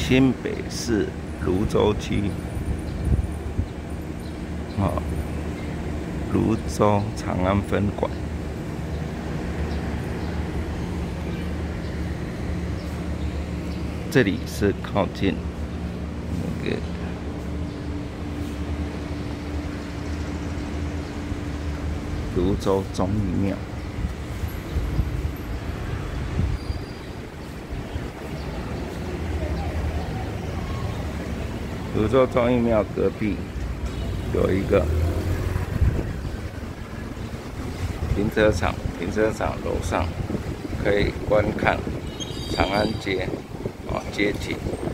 新北市芦洲区，芦洲长安分馆。这里是靠近那个芦洲忠义庙。芦洲忠义庙隔壁有一个停车场，停车场楼上可以观看长安街街景。